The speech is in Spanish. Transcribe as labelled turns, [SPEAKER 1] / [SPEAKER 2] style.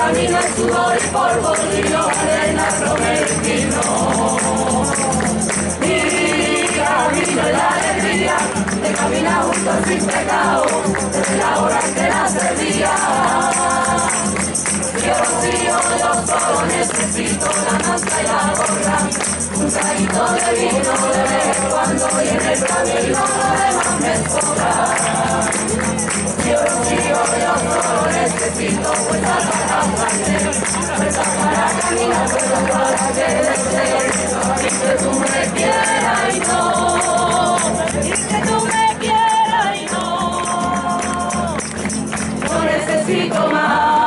[SPEAKER 1] camino es sudor y polvo, río, arena, romero y vino. Mi camino es la alegría de caminar juntos sin pecado, desde la hora en que nace el día. Yo solo necesito la manta y la gorra, un traguito de vino de vez en cuando y en el camino lo demás me sobra. Yo solo necesito fuerza para caminar, fuerza para caminar, fuerza para que desee, y que tú me quieras y no, y que tú me quieras y no, yo necesito más.